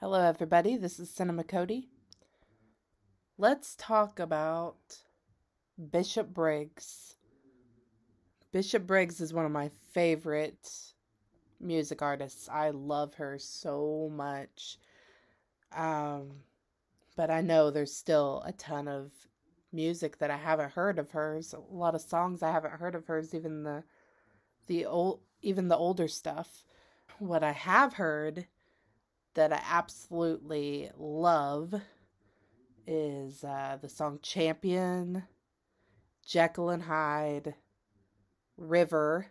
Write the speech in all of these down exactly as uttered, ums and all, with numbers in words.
Hello, everybody. This is Cinema Cody. Let's talk about Bishop Briggs. Bishop Briggs is one of my favorite music artists. I love her so much. Um, but I know there's still a ton of music that I haven't heard of hers. A lot of songs I haven't heard of hers, even the the old, even the older stuff. What I have heard that I absolutely love is uh, the song Champion, Jekyll and Hyde, River,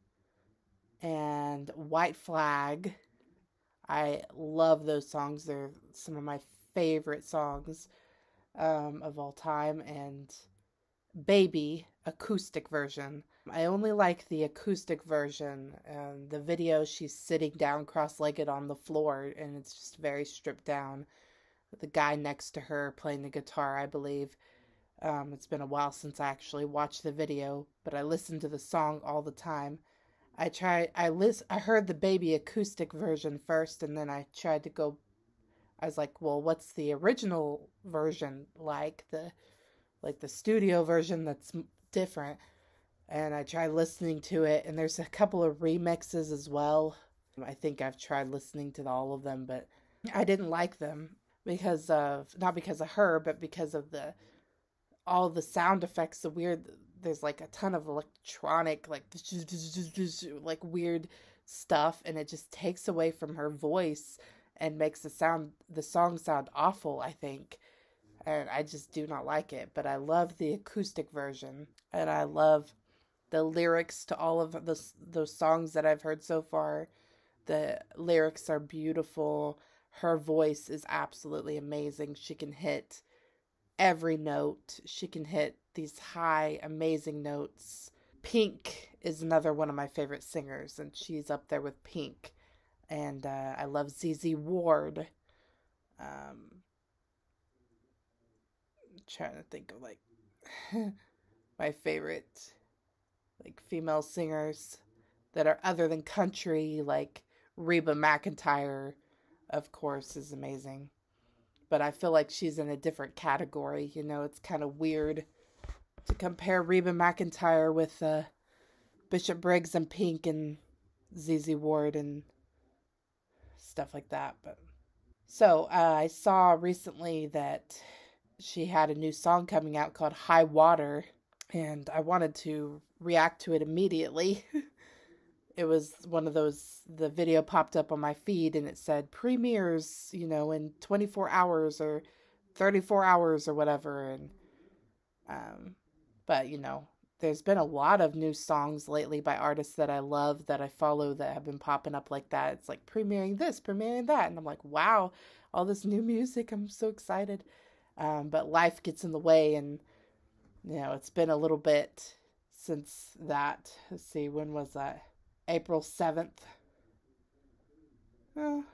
and White Flag. I love those songs. They're some of my favorite songs um, of all time. And Baby, acoustic version. I only like the acoustic version. And the video, she's sitting down cross-legged on the floor, and it's just very stripped down. The guy next to her playing the guitar, I believe. Um, it's been a while since I actually watched the video, but I listen to the song all the time. I tried, I list, I heard the Baby acoustic version first, and then I tried to go. I was like, well, what's the original version like? The like the studio version that's different. And I tried listening to it, and there's a couple of remixes as well. I think I've tried listening to all of them, but I didn't like them. Because of, not because of her, but because of the, all the sound effects, the weird, there's like a ton of electronic, like, like weird stuff, and it just takes away from her voice and makes the sound, the song sound awful, I think. And I just do not like it, but I love the acoustic version, and I love the lyrics to all of those, those songs that I've heard so far. The lyrics are beautiful. Her voice is absolutely amazing. She can hit every note. She can hit these high, amazing notes. Pink is another one of my favorite singers, and she's up there with Pink. And uh, I love Z Z Ward. Um, I'm trying to think of like my favorite like female singers that are other than country, like Reba McEntire. Of course, is amazing. But I feel like she's in a different category. You know, it's kind of weird to compare Reba McEntire with uh, Bishop Briggs and Pink and Z Z Ward and stuff like that. But so uh, I saw recently that she had a new song coming out called High Water, and I wanted to react to it immediately. It was one of those, the video popped up on my feed and it said premieres, you know, in twenty-four hours or thirty-four hours or whatever. And, um, but you know, there's been a lot of new songs lately by artists that I love, that I follow, that have been popping up like that. It's like premiering this, premiering that. And I'm like, wow, all this new music. I'm so excited. Um, but life gets in the way, and, you know, it's been a little bit since that. Let's see, when was that? April seventh. Well,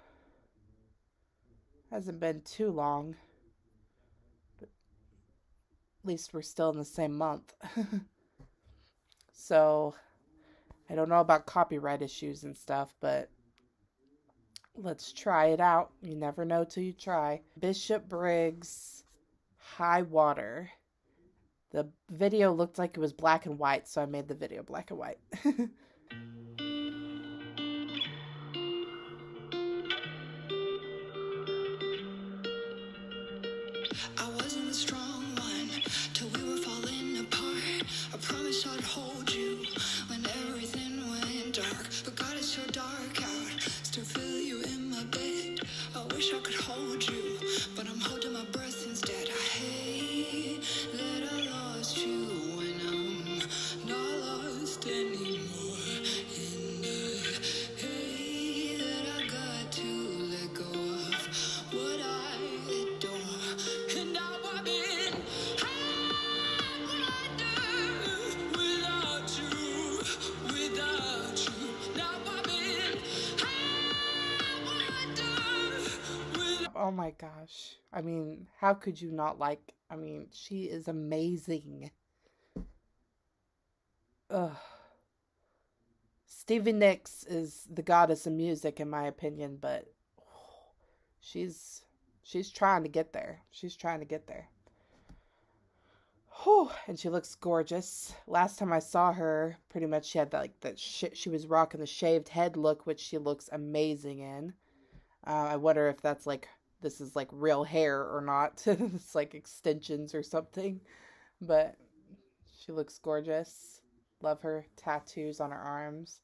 hasn't been too long. But at least we're still in the same month. So, I don't know about copyright issues and stuff, but let's try it out. You never know till you try. Bishop Briggs, High Water. The video looked like it was black and white, so I made the video black and white. I wasn't the strong one till we were falling apart. I promised I'd hold you when everything went dark. But God, it's so dark out. Still feel you in my bed. I wish I could hold you, but I'm holding my breath instead. I hate that I lost you when I'm not lost anymore. And I hate that I got to let go of what I adore. And now I'm in high water without you, without you. Now I'm in high water without. Oh my gosh. I mean, how could you not like, I mean, she is amazing. Ugh. Stevie Nicks is the goddess of music, in my opinion, but oh, she's she's trying to get there. She's trying to get there. Whew, and she looks gorgeous. Last time I saw her, pretty much she had that, like that sh- she was rocking the shaved head look, which she looks amazing in. Uh, I wonder if that's like this is like real hair or not. It's like extensions or something. But she looks gorgeous. Love her tattoos on her arms.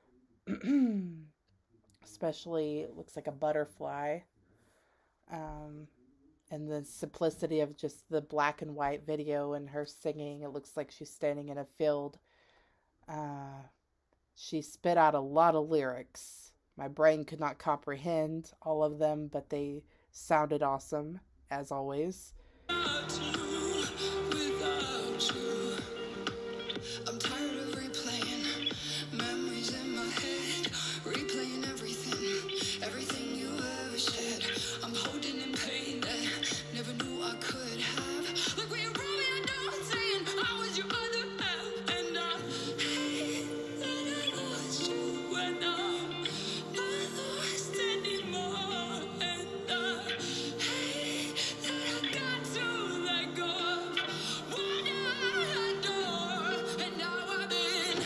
Especially looks like a butterfly. Um, and the simplicity of just the black and white video and her singing. It looks like she's standing in a field. Uh, she spit out a lot of lyrics. My brain could not comprehend all of them, but they sounded awesome, as always. Without you, without you, I'm tired of replaying memories in my head, replaying everything, everything you ever said. I'm holding in pain that never knew I could have. Like when you brought me a note saying I was your other half, and I hate that I lost you when I'm not lost anymore, and I hate that I got to let go of what I adore, and now I've been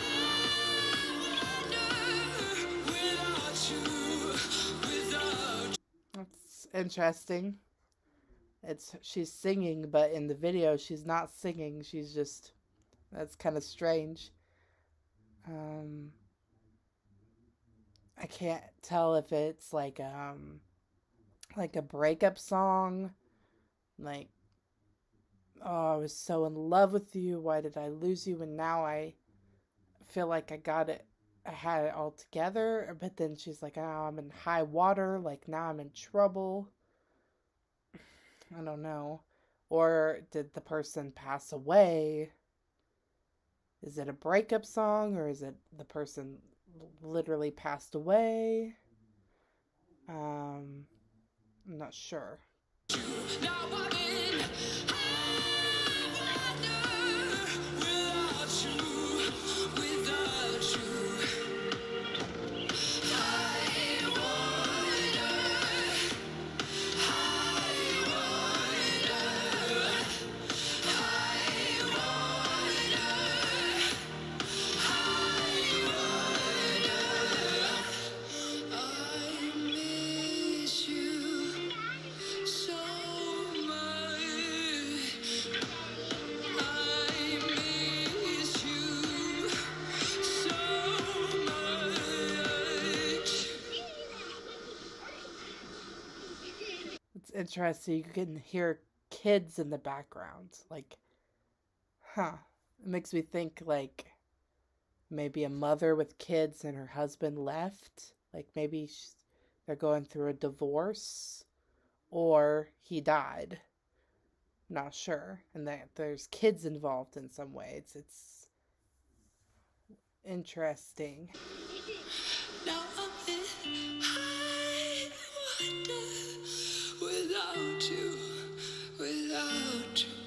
under without you, without you. That's interesting. It's she's singing, but in the video she's not singing. She's just that's kind of strange. Um, I can't tell if it's like um like a breakup song, like oh I was so in love with you, why did I lose you, and now I feel like I got it, I had it all together, but then she's like, oh, I'm in high water, like now I'm in trouble. I don't know. Or did the person pass away? Is it a breakup song, or is it the person literally passed away? Um, I'm not sure. Now I'm in high water without you, without you. High water, high water, high water, high water. I miss you so much. I miss you so much. It's interesting. You can hear kids in the background. Like, huh. It makes me think like maybe a mother with kids and her husband left. Like maybe she's, they're going through a divorce or he died. Not sure. And that there's kids involved in some way. It's it's interesting. Now I'm in high water without you, without you.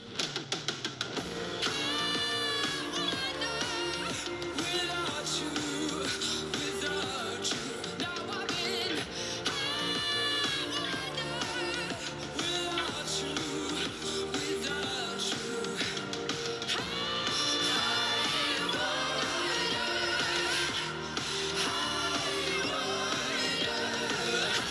Without you, without you. Now I'm in high water without you, without you. High water, high water,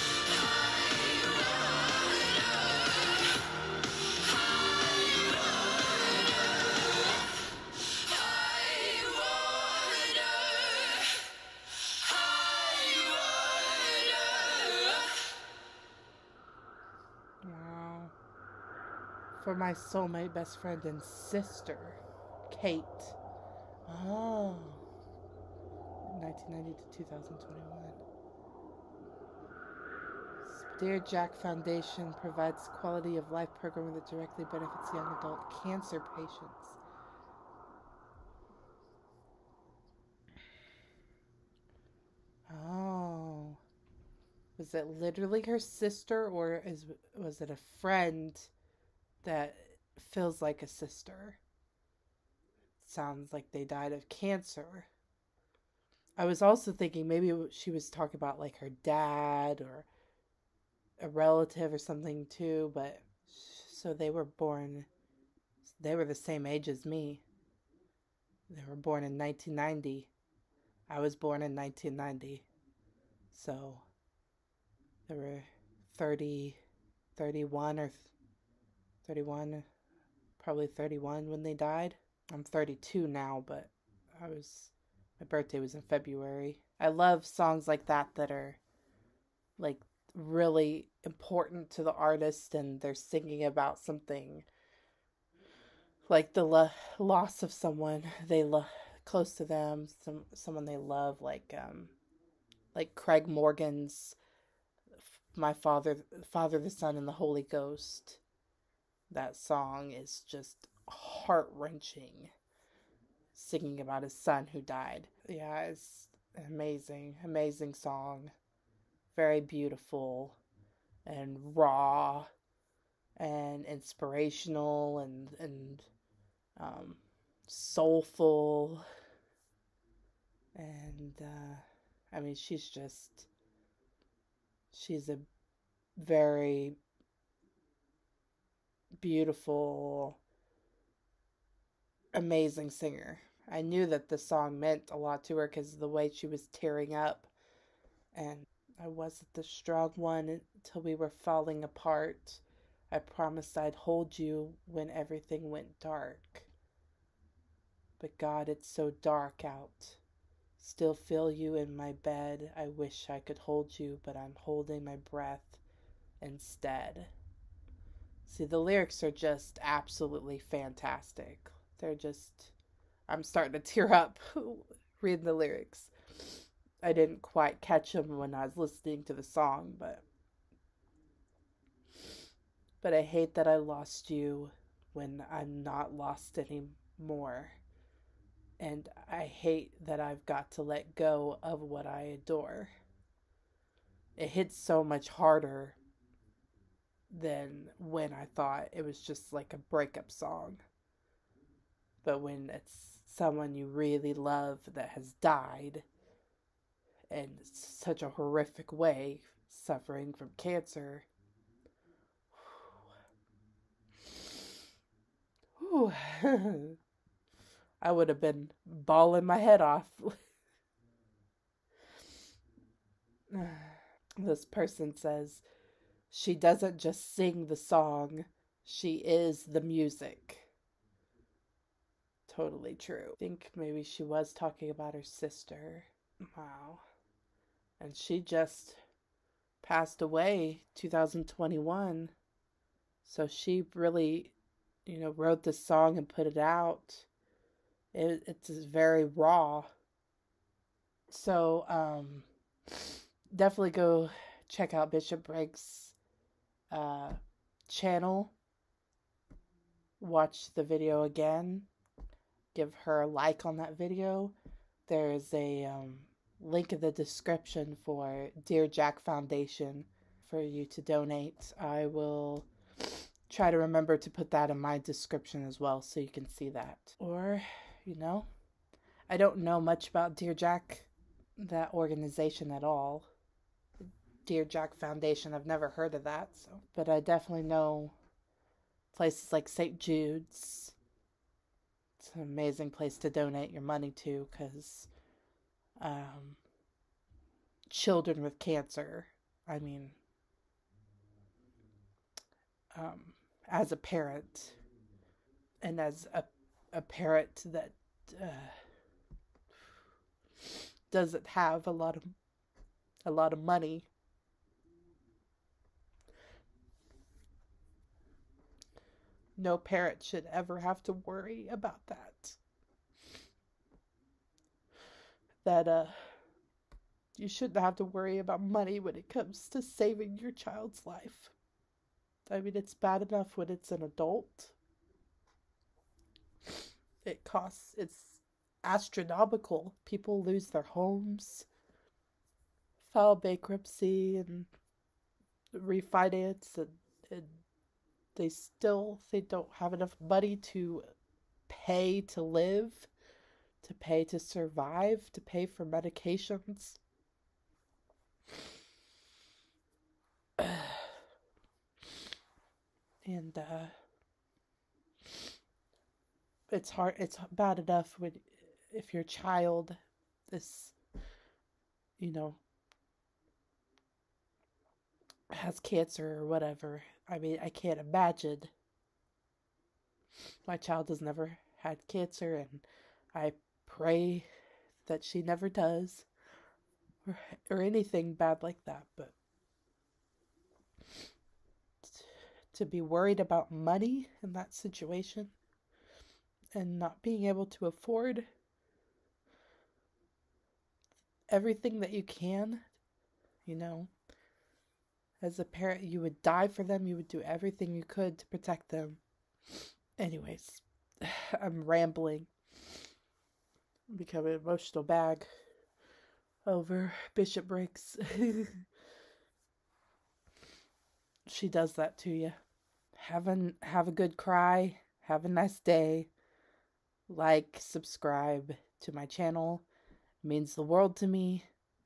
Wow. For my soulmate best friend and sister, Kate. Oh. nineteen ninety to two thousand twenty-one. Dear Jack Foundation provides quality of life programming that directly benefits young adult cancer patients. Oh. Was it literally her sister, or is was it a friend that feels like a sister? Sounds like they died of cancer. I was also thinking maybe she was talking about like her dad or a relative or something too, but so they were born, they were the same age as me. They were born in nineteen ninety. I was born in nineteen ninety. So they were thirty, thirty-one or thirty-one, probably thirty-one when they died. I'm thirty-two now, but I was, my birthday was in February. I love songs like that that are like really important to the artist and they're singing about something like the lo- loss of someone they love close to them, some someone they love, like um like Craig Morgan's My Father Father the Son and the Holy Ghost. That song is just heart-wrenching, singing about his son who died. Yeah, it's amazing, amazing song. Very beautiful and raw and inspirational and and um, soulful. And uh, I mean, she's just, she's a very beautiful, amazing singer. I knew that the song meant a lot to her because of the way she was tearing up. And I wasn't the strong one until we were falling apart. I promised I'd hold you when everything went dark. But God, it's so dark out. Still feel you in my bed. I wish I could hold you, but I'm holding my breath instead. See, the lyrics are just absolutely fantastic. They're just, I'm starting to tear up reading the lyrics. I didn't quite catch them when I was listening to the song, but but I hate that I lost you when I'm not lost anymore. And I hate that I've got to let go of what I adore. It hits so much harder than when I thought it was just like a breakup song. But when it's someone you really love that has died in such a horrific way, suffering from cancer. Whew. I would have been bawling my head off. This person says, she doesn't just sing the song, she is the music. Totally true. I think maybe she was talking about her sister. Wow. And she just passed away two thousand twenty-one. So she really, you know, wrote this song and put it out. It, it's very raw. So, um, definitely go check out Bishop Briggs' uh, channel. Watch the video again. Give her a like on that video. There's a um, link in the description for Dear Jack Foundation for you to donate. I will try to remember to put that in my description as well so you can see that. Or, you know, I don't know much about Dear Jack, that organization at all. Dear Jack Foundation, I've never heard of that, so but I definitely know places like Saint Jude's. It's an amazing place to donate your money to because um, children with cancer, I mean, um, as a parent and as a, a parent that uh, doesn't have a lot of a lot of money, no parent should ever have to worry about that. That uh, you shouldn't have to worry about money when it comes to saving your child's life. I mean, it's bad enough when it's an adult. It costs, it's astronomical. People lose their homes, file bankruptcy, and refinance, and, and they still, they don't have enough money to pay to live, to pay to survive, to pay for medications. And uh, it's hard. It's bad enough when if your child is, you know, has cancer or whatever. I mean, I can't imagine. My child has never had cancer, and I pray that she never does, or, or anything bad like that. But to be worried about money in that situation and not being able to afford everything that you can, you know, as a parent, you would die for them. You would do everything you could to protect them. Anyways, I'm rambling. I'm becoming an emotional bag over Bishop Briggs. She does that to you. Have a, have a good cry. Have a nice day. Like, subscribe to my channel. It means the world to me.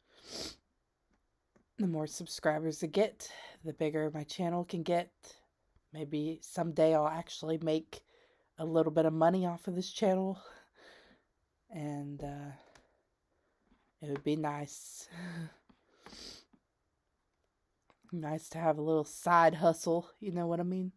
The more subscribers I get, the bigger my channel can get. Maybe someday I'll actually make a little bit of money off of this channel. And uh, it would be nice. Nice to have a little side hustle, you know what I mean?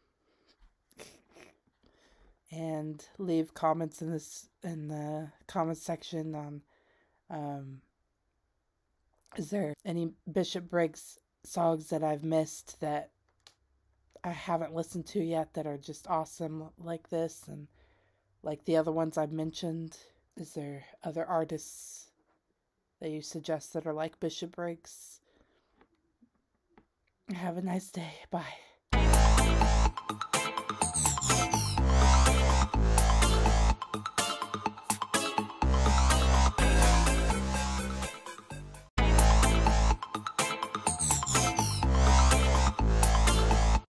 And leave comments in this in the comment section on um is there any Bishop Briggs songs that I've missed that I haven't listened to yet that are just awesome like this and like the other ones I've mentioned? Is there other artists that you suggest that are like Bishop Briggs? Have a nice day. Bye.